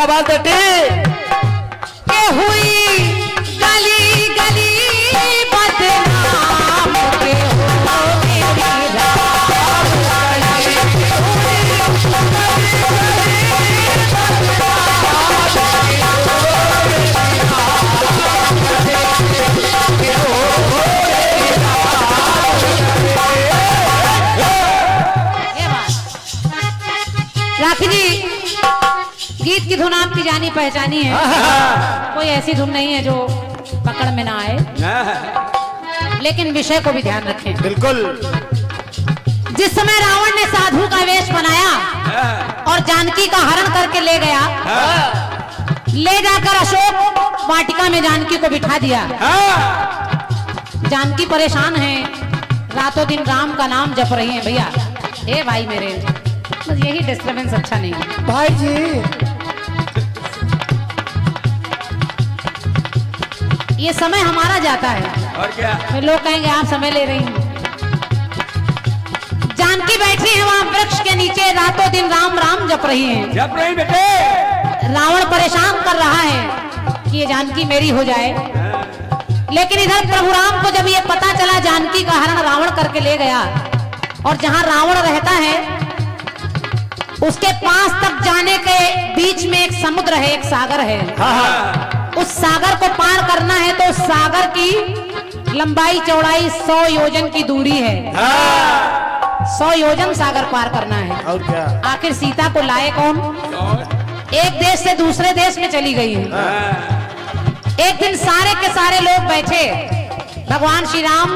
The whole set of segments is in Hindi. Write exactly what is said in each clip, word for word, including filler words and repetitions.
बात बेटी के हुई गली गली बदनाम के हो मेरी राखी जी, गीत की धुन आपकी जानी पहचानी है, कोई ऐसी धुन नहीं है जो पकड़ में ना आए, लेकिन विषय को भी ध्यान रखें। बिल्कुल। जिस समय रावण ने साधु का वेश बनाया और जानकी का हरण करके ले गया, ले जाकर अशोक वाटिका में जानकी को बिठा दिया। जानकी परेशान है, रातों दिन राम का नाम जप रही है। भैया हे भाई मेरे, बस यही डिस्टर्बेंस अच्छा नहीं है भाई जी। ये समय हमारा जाता है और क्या, फिर लोग कहेंगे आप समय ले रही हैं। जानकी बैठी है वहां वृक्ष के नीचे, रातों दिन राम राम जप रही है। जप रही बेटे। रावण परेशान कर रहा है कि ये जानकी मेरी हो जाए, लेकिन इधर प्रभु राम को जब ये पता चला जानकी का हरण रावण करके ले गया, और जहां रावण रहता है उसके पास तक जाने के बीच में एक समुद्र है, एक सागर है। उस सागर को पार करना है तो उस सागर की लंबाई चौड़ाई सौ योजन की दूरी है। सौ योजन सागर पार करना है। और क्या? आखिर सीता को लाए कौन? एक देश से दूसरे देश में चली गई है। एक दिन सारे के सारे लोग बैठे, भगवान श्री राम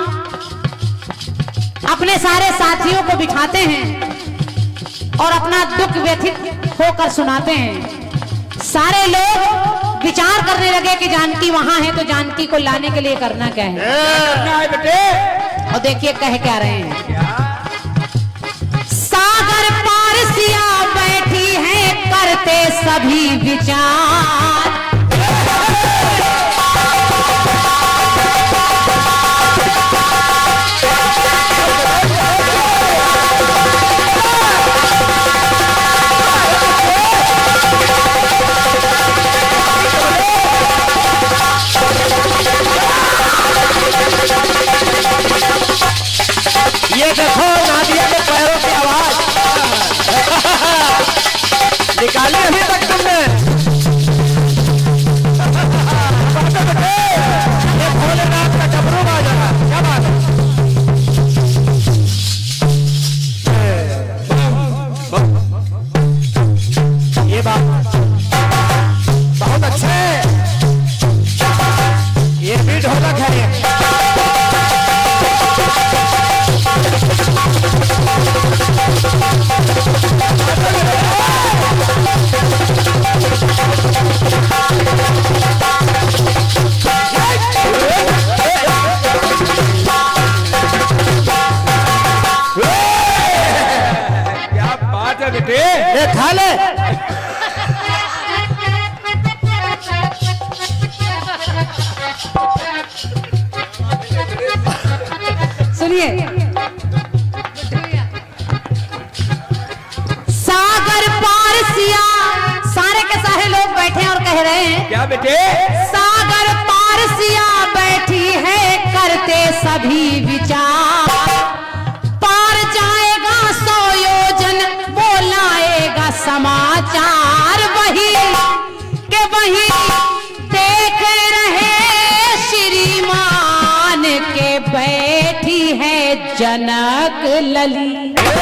अपने सारे साथियों को बिठाते हैं और अपना दुख व्यथित होकर सुनाते हैं। सारे लोग विचार करने लगे कि जानकी वहां है तो जानकी को लाने के लिए करना क्या है। करना है बेटे। और देखिए कह क्या रहे हैं, सागर पार सिया बैठी है करते सभी विचार, ये देखो नादिया के पैरों की आवाज निकाली अभी तक तुमने। ये भोलेनाथ का डमरू बाजा, क्या बात है। ये बात बहुत अच्छे, ये भी ढोलक है। क्या बात है बेटे। ये खा ले। सुनिए, सागर पार सिया, सारे के सारे लोग बैठे और कह रहे हैं क्या बेटे। सागर पार सिया बैठी है करते सभी विचार, पार जाएगा सौ योजन वो लाएगा समाचार, वही के वही देख रहे श्रीमान के बैठी है जनक लली,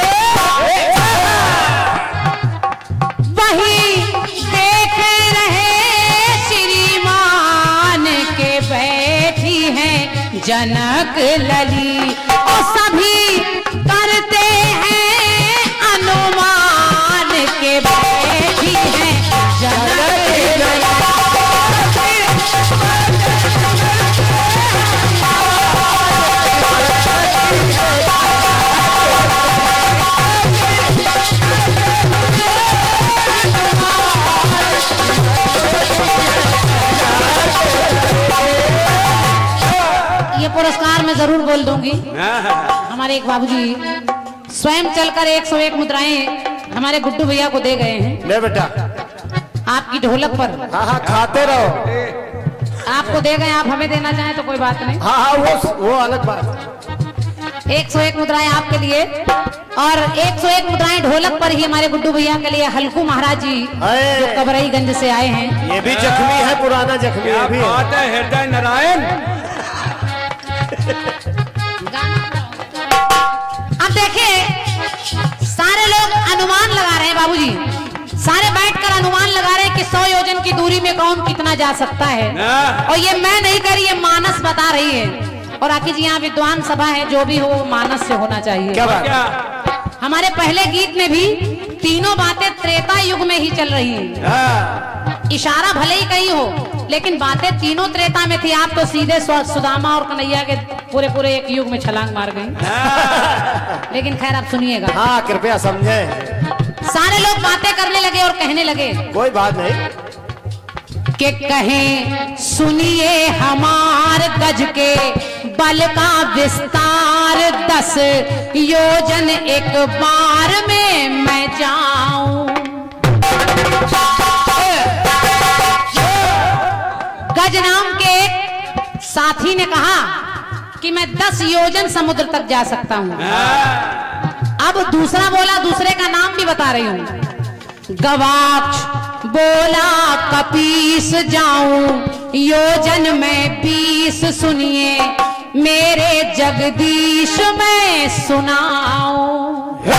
वही देख रहे श्रीमान के बैठी है जनक लली, और सभी करते हैं अनुमान के बैठी है जनक लली। ये पुरस्कार मैं जरूर बोल दूंगी। हमारे एक बाबूजी स्वयं चलकर एक सौ एक मुद्राएं हमारे गुड्डू भैया को दे गए हैं। ले बेटा। आपकी ढोलक पर। हाँ हाँ खाते रहो। आपको दे गए, आप हमें देना चाहें तो कोई बात नहीं। हाँ हाँ वो वो अलग बात। एक सौ एक मुद्राएं आपके लिए और एक सौ एक मुद्राएं ढोलक पर ही हमारे गुड्डू भैया के लिए हल्कू महाराज जी जो कबरईगंज से आए हैं। ये भी जख्मी है, पुराना जख्मी क्या भी बात है हृदय नारायण। अब देखिए सारे लोग अनुमान लगा रहे हैं बाबूजी, सारे बैठकर अनुमान लगा रहे हैं कि सौ योजन की दूरी में कौन कितना जा सकता है। और ये मैं नहीं कर रही, ये मानस बता रही है। और आखिर जी यहाँ विद्वान सभा है, जो भी हो मानस से होना चाहिए। क्या बात? क्या हमारे पहले गीत में भी तीनों बातें त्रेता युग में ही चल रही हैं। इशारा भले ही कहीं हो लेकिन बातें तीनों त्रेता में थी। आप तो सीधे सुदामा और कन्हैया के पूरे पूरे एक युग में छलांग मार गई। लेकिन खैर आप सुनिएगा। हाँ कृपया समझे। सारे लोग बातें करने लगे और कहने लगे, कोई बात नहीं कि कहें सुनिए हमार गज के बल का विस्तार, दस योजन एक बार में मैं जाऊं। गज नाम के एक साथी ने कहा कि मैं दस योजन समुद्र तक जा सकता हूं। अब दूसरा बोला, दूसरे का नाम भी बता रही हूं। गवाक्ष बोला कपीस जाऊं योजन में बीस, सुनिए मेरे जगदीश में सुनाऊं।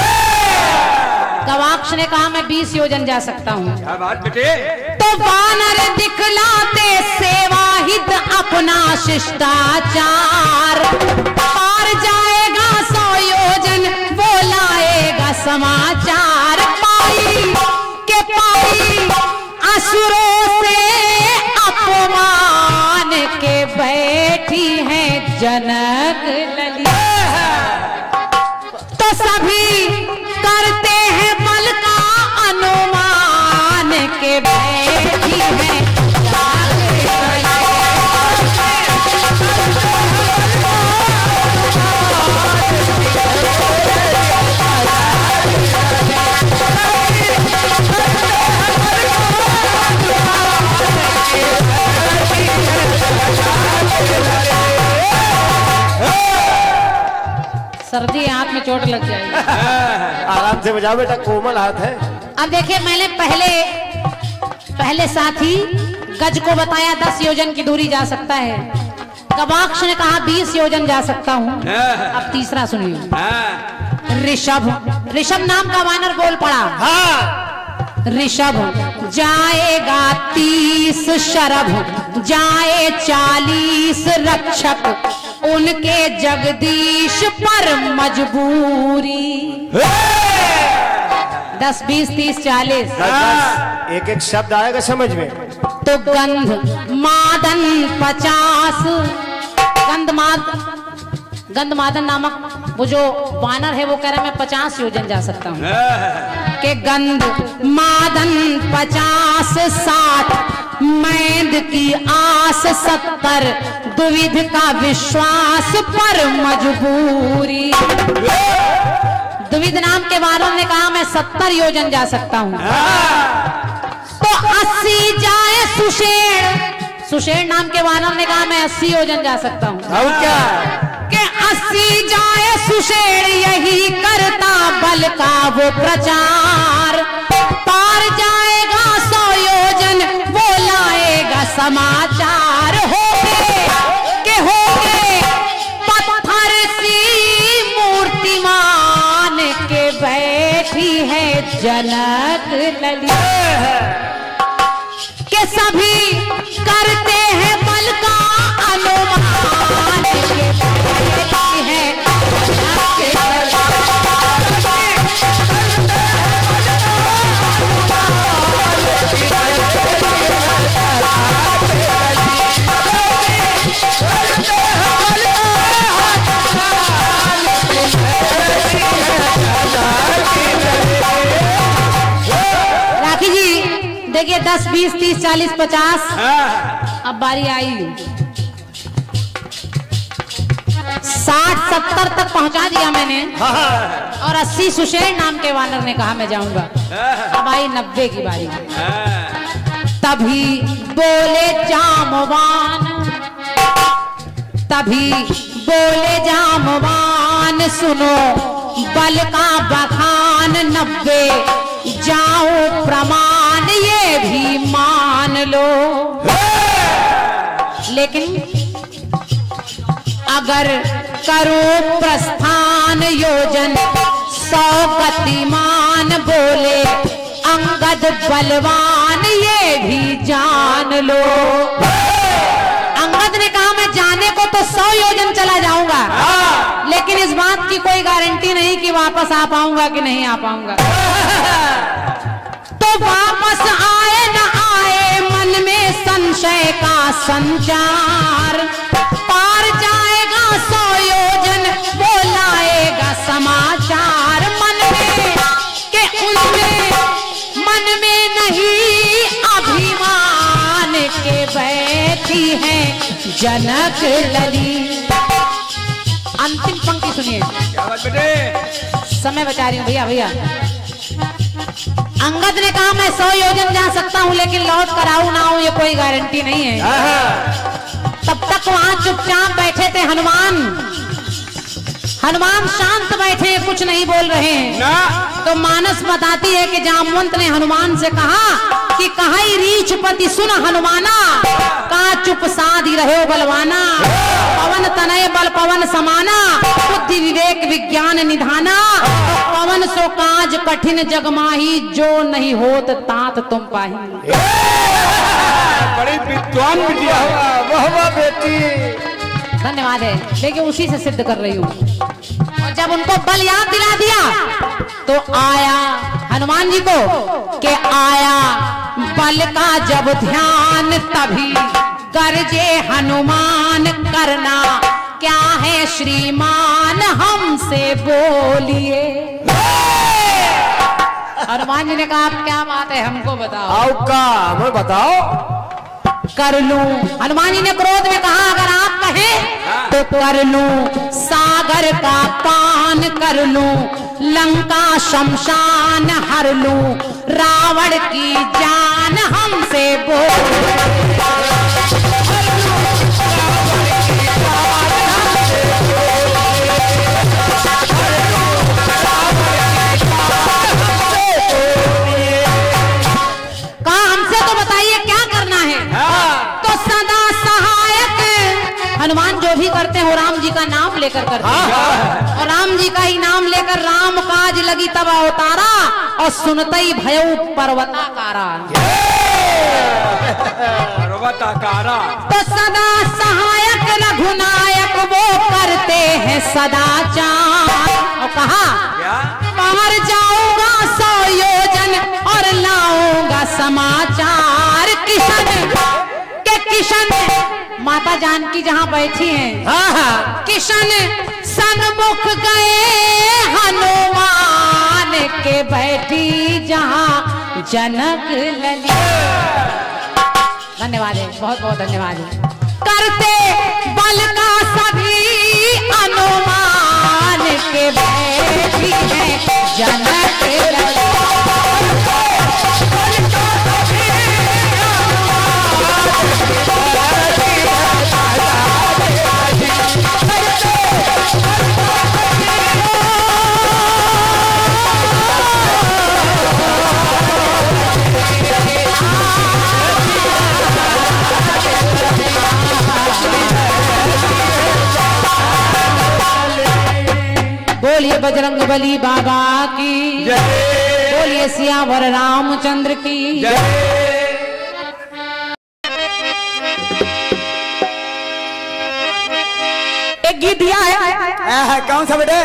गवाक्ष ने कहा मैं बीस योजन जा सकता हूं। क्या बात बेटे। तो वानर दिखलाते सेवाहित अपना शिष्टाचार, पार जाएगा सौ योजन वो लाएगा समाचार। पाई के पाई असुरों से अपमान के बैठी है जनक ललिता, तो सभी करते हैं बल का अनुमान के बैठी है सर्दी हाथ में चोट लग जाएगी। आराम से बजाओ बेटा, कोमल हाथ है। अब देखिए मैंने पहले पहले साथी गज को बताया दस योजन की दूरी जा सकता है। गवाक्ष ने कहा बीस योजन जा सकता हूँ। अब तीसरा सुनिए। ऋषभ ऋषभ नाम का वानर बोल पड़ा। हाँ ऋषभ जाएगा तीस, शरभ जाए चालीस, रक्षक उनके जगदीश पर मजबूरी। दस बीस तीस चालीस एक एक शब्द आएगा समझ में। तो गंध मादन पचास, गंध माद गंध मादन नामक वो जो वानर है वो कह रहा है मैं पचास योजन जा सकता हूँ। के गंध मादन पचास, साठ मैंद की आस, सत्तर द्विध का विश्वास पर मजबूरी। द्विध नाम के वानर ने कहा मैं सत्तर योजन जा सकता हूँ। तो अस्सी जाए सुषेण, सुषेण नाम के वानर ने कहा मैं अस्सी योजन जा सकता हूँ। और क्या के अस्सी जाए सुषेण यही करता बल का वो प्रचार, पार जाएगा सौ योजन वो लाएगा समाचार। होगे के होगे पत्थर सी मूर्तिमान के बैठी है जनक ललिता, के सभी करते हैं बल का अनुमान के बैठी है राखी जी। देखिए दस बीस तीस चालीस पचास, अब बारी आई साठ सत्तर तक पहुंचा दिया मैंने। और अस्सी सुषेण नाम के वानर ने कहा मैं जाऊंगा। अब आई नब्बे की बारी। तभी बोले जामवान, तभी बोले जामवान, सुनो बल का बखान, नब्बे जाओ प्रमाण ये भी मान लो। लेकिन अगर करो प्रस्थान योजन सौ गतिमान, बोले अंगद बलवान ये भी जान लो। अंगद ने कहा मैं जाने को तो सौ योजन चला जाऊंगा, लेकिन इस बात की कोई गारंटी नहीं कि वापस आ पाऊंगा कि नहीं आ पाऊंगा। तो वापस आए न आए मन में संशय का संचार, पार जाएगा सौ योजन वो लाएगा समाचार। मन में के उनमें मन में नहीं अभिमान के बैठी है जनक लली। अंतिम पंक्ति सुनिए, क्या बात बेटे? समय बचा रही हूँ भैया भैया। अंगद ने कहा मैं सौ योजन जा सकता हूँ, लेकिन लौट कर आऊं ना आऊं ये कोई गारंटी नहीं है। तब तक वहां चुपचाप बैठे थे हनुमान। हनुमान शांत बैठे, कुछ नहीं बोल रहे हैं। तो मानस बताती है कि जामवंत ने हनुमान से कहा कि कहाई रीछ पति सुन हनुमाना, का चुप साधी रहे बलवाना। पवन तनय बल पवन समाना, बुद्धि विवेक विज्ञान निधाना। पवन सो काज कठिन जगमाही, जो नहीं होत तात तुम पाही। बड़ी विद्वान बिटिया हो। वाह वाह बेटी, धन्यवाद है, लेकिन उसी से सिद्ध कर रही हूँ। और जब उनको बल याद दिला दिया तो आया हनुमान जी को के आया बल का जब ध्यान, तभी गरजे हनुमान करना क्या है श्रीमान हमसे बोलिए। हनुमान जी ने कहा आप क्या बात है हमको बताओ। आओ का हमें बताओ। कर लूं, हनुमान जी ने क्रोध में कहा अगर आप कहें तो कर लूं सागर का पान, कर लूं लंका शमशान, हर लूं रावण की जान हमसे बोल। हनुमान जो भी करते हैं वो राम जी का नाम लेकर करते हैं, और राम जी का ही नाम लेकर राम काज लगी तब अवतारा, और सुनते ही भयउ पर्वताकारा। पर्वताकारा तो सदा सहायक रघुनायक वो करते हैं सदाचार। और कहा बाहर जाऊंगा सौ योजन और लाऊंगा समाचार। किशन के किशन माता जानकी जहां बैठी हैं, हाँ हाँ, किशन सन्मुख गए हनुमान के बैठी जहां जनक लली। धन्यवाद है, बहुत बहुत धन्यवाद है। करते बल का सभी अनुमान के बैठी है जनक लली। बोलिए बजरंग बली बाबा की जय, बोलिए सियावर रामचंद्र की जय। एक गीत दिया है, कौन सा बेटे?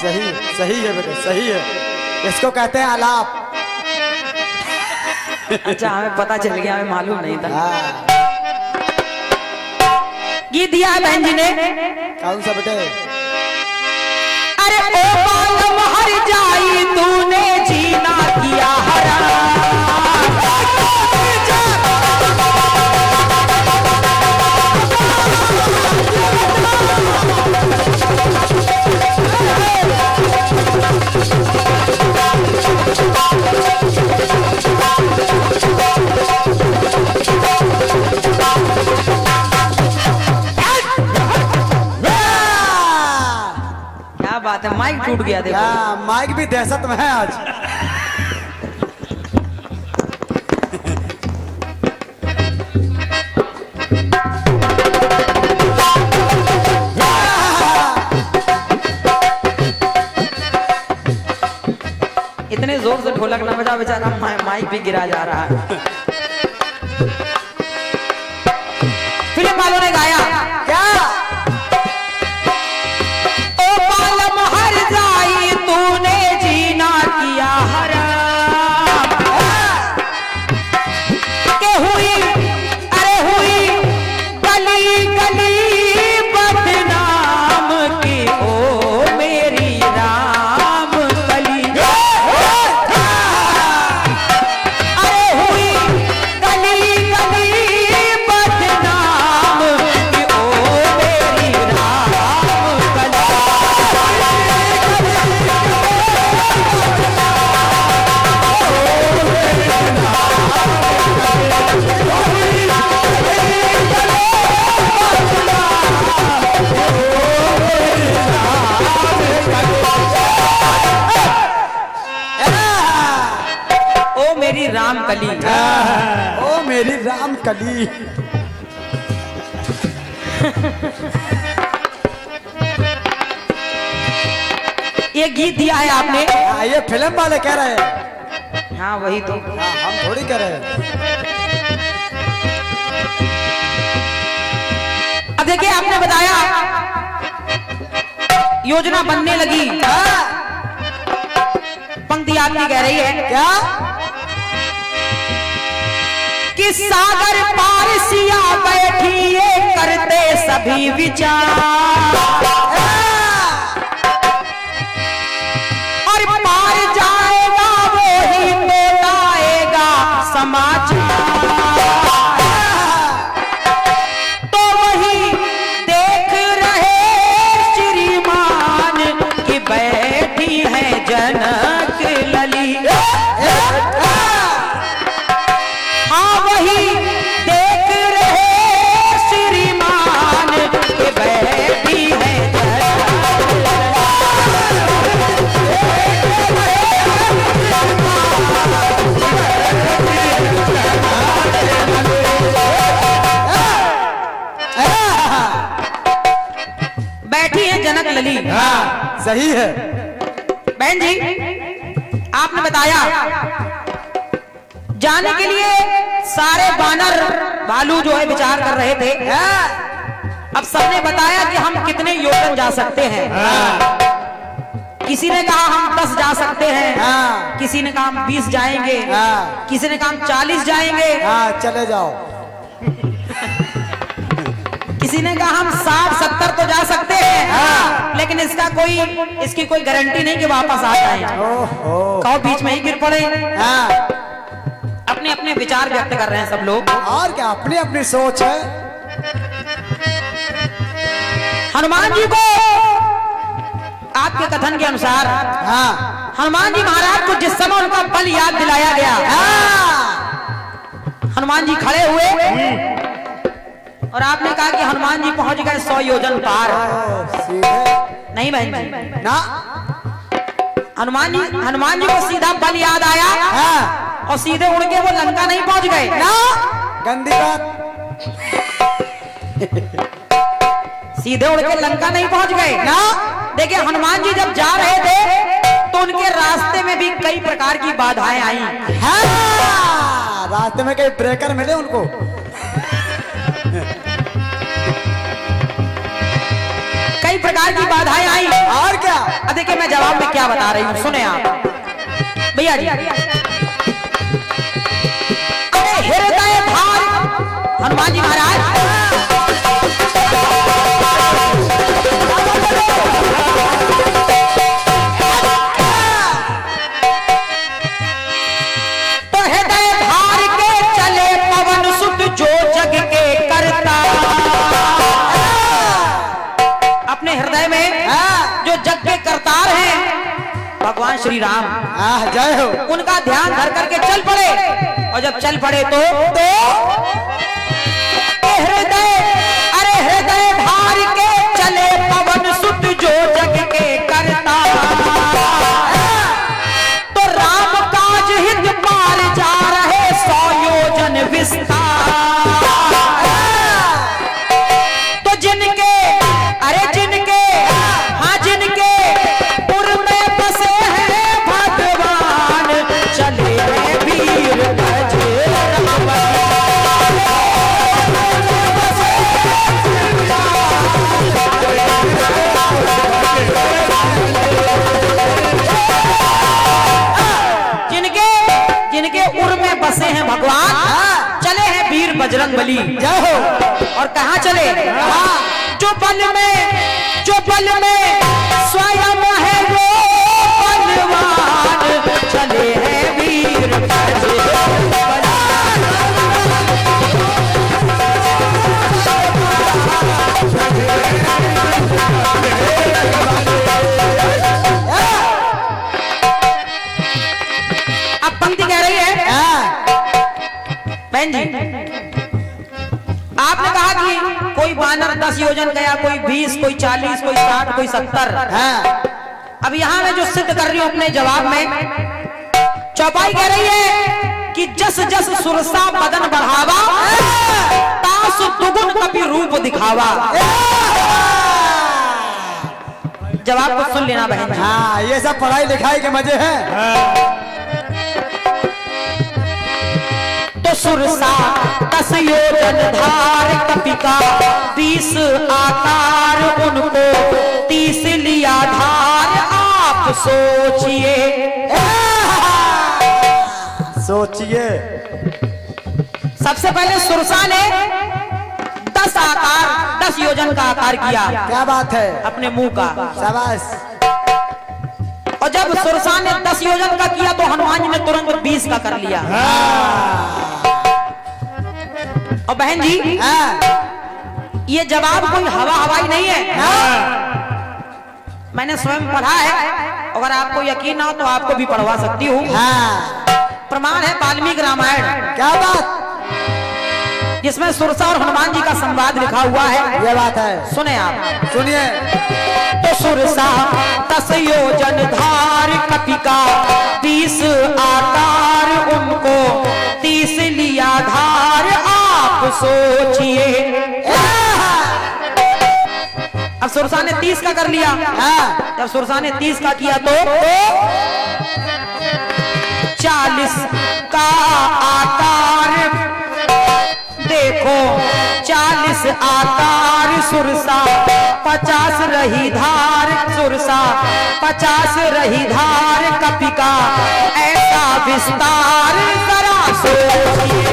सही सही है बेटे, सही है। इसको कहते हैं आलाप। अच्छा, हमें पता चल गया, हमें मालूम नहीं था। हाँ। गीत दिया है बहन जी ने। कौन सा बेटे? अरे ओ बालम हर जाई तूने जीना किया हराम। क्या बात है, माइक टूट गया देखो। हाँ, माइक भी दहशत में है आज। इतने जोर से ढोलक ना बजा, बेचारा माइक भी गिरा जा रहा है। फिल्म वालों ने गाया क्या? ओ बालम हर जाई तूने जीना किया हराम। के हुई अरे हुई गली गली बदनाम की ओ मेरी राम कली। अरे हुई गली गली बदनाम की ओ मेरी राम कली। ओ मेरी राम कली। ओ मेरी राम कली। ये गीत दिया है आपने। हाँ, ये फिल्म वाले कह रहे हैं। हाँ वही तो। हाँ, हम थोड़ी कह रहे हैं। अब देखिए, आपने बताया योजना बनने लगी। पंक्ति आपकी कह रही है क्या? कि सागर पार सिया बैठी ये करते सभी विचार। और पार जाएगा वो ही तो लाएगा समाचार। तो वही देख रहे श्रीमान की बैठी है जनक लली। हाँ वही देख रहे श्रीमान की बैठी है बैठी है जनक लली। हाँ, सही है। बहन जी, आपने बताया जाने के लिए सारे बानर भालू जो है विचार कर रहे थे। अब सबने बताया कि हम कितने योजन जा सकते हैं। किसी ने कहा हम दस जा सकते हैं। हाँ। किसी ने कहा हम बीस जाएंगे। हाँ। किसी ने कहा हम चालीस जाएंगे। हाँ, चले जाओ। किसी ने कहा हम साठ सत्तर तो जा सकते हैं। हाँ। लेकिन इसका कोई इसकी कोई गारंटी नहीं कि वापस आ जाए। ओहो। कहो बीच में ही गिर पड़े। हाँ। अपने अपने विचार व्यक्त कर रहे हैं सब लोग। और क्या, अपनी अपनी सोच है। हनुमान जी को आपके कथन के अनुसार हाँ। हनुमान जी महाराज को जिस समय उनका बल याद दिलाया गया, हाँ। हनुमान जी खड़े हुए और आपने कहा कि हनुमान जी पहुंच गए सौ योजन पार। सीधे नहीं बहन जी, ना। हनुमान जी हनुमान जी को सीधा बल याद आया। हाँ। और सीधे उड़ के वो लंका नहीं पहुंच गए ना, गंदी बात। सीधे उड़ के लंका नहीं पहुंच गए ना। देखिए, हनुमान जी जब जा रहे थे तो उनके रास्ते में भी कई प्रकार की बाधाएं आई। हाँ, रास्ते में कई ब्रेकर मिले उनको। कई प्रकार प्रकार की बाधाएं आई। और क्या? अब देखिए मैं जवाब में क्या बता रही हूँ, सुने आप भैया जी। अरे हृदय धार हनुमान जी महाराज, तो हृदय धार के चले पवन सुत जो जग के करता। अपने हृदय में जो जग के करतार हैं भगवान श्री राम, आह जय हो। उनका ध्यान धर करके चल पड़े, और जब चल पड़े तो, तो हृदय, अरे हृदय धार के चले पवन सुत जो जग के करता। तो राम काज हित पार जा रहे सौ योजन विस्तार। तो जिनके, अरे जिनके, हाँ जिनके पुर में बसे हैं भगवान, चले हैं वीर बजरंग। जिनके जिनके उर में बसे हैं भगवान, चले हैं वीर बजरंग बली। जय हो। और कहाँ चले? जो बल में, जो बल में स्वयं है वो बलवान, चले हैं वीर बजरंग बली। अब पंक्ति कह रही है बहन जी, आपने कहा कि कोई बानर दस योजन गया, कोई बीस, कोई चालीस, कोई साठ, कोई सत्तर। अब यहाँ मैं जो सिद्ध कर रही हूँ अपने जवाब में, चौपाई कह रही है कि जस जस सुरसा बदन बढ़ावा, तास दुगुन कपि रूप दिखावा। जवाब को सुन लेना बहन जी। हाँ ये सब पढ़ाई लिखाई के मजे हैं। तो सुरसा दस योजन धार कपि का बीस आकार, उनको तीस लिया धार। आप सोचिए, सोचिए। सबसे पहले सुरसा ने दस आकार, दस योजन का आकार किया। क्या बात है? अपने मुंह का। शाबाश। और जब सुरसा ने दस योजन का किया तो हनुमान जी ने तुरंत बीस का कर लिया। और बहन जी ये जवाब कोई हवा हवाई नहीं है, मैंने स्वयं पढ़ा है। अगर आपको यकीन ना हो तो आपको भी पढ़वा सकती हूँ। प्रमाण है वाल्मीकि रामायण। क्या बात? जिसमें सुरसा और हनुमान जी का संवाद लिखा हुआ है। ये बात है, सुने आप, सुनिए। तो सुरसा दस योजन धार कपि का बीस आकार, उनको तीस लिया धार। आप सोचिए। अब सुरसा ने तीस का कर लिया। जब सुरसा ने तीस का किया तो चालीस का आकार, देखो चालीस आकार सुरसा, पचास रही धार। सुरसा पचास रही धार कपि का ऐसा विस्तार। जरा सोचिए।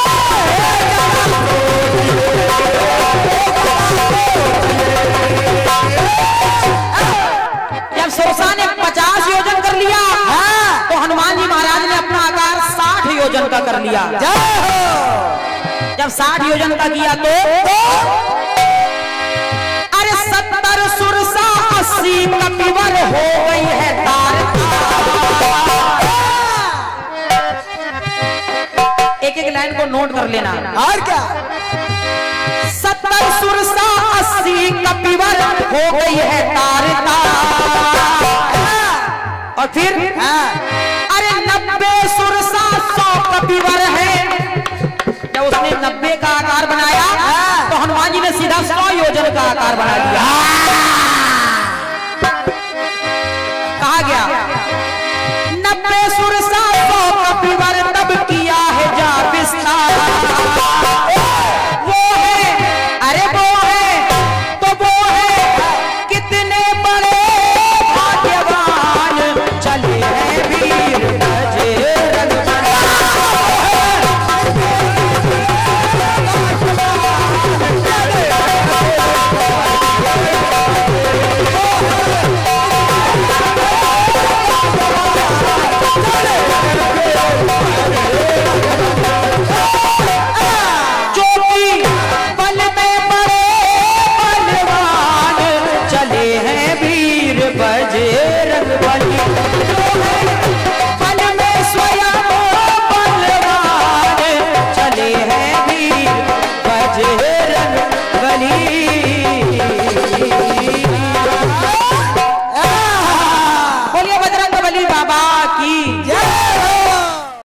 जब सुरसा ने पचास योजन कर लिया तो हनुमान जी महाराज ने अपना आकार साठ योजन का कर लिया। जब साठ योजन का किया तो अरे सत्तर सुरसा अस्सी कपिवर हो गई है तार। एक एक लाइन को नोट कर लेना। और क्या? सत्तर सुरसा अस्सी कपिवर हो गई है तार तार। और फिर अरे नब्बे सुरसा सौ कपिवर है। जब उसने नब्बे का आकार बनाया तो हनुमान जी ने सीधा सौ योजन का आकार बना दिया। कहा गया नब्बे सुरसा सौ कपिवर तब किया है जा विस्तार। वो है, अरे वो है तो वो है कितने बाबा की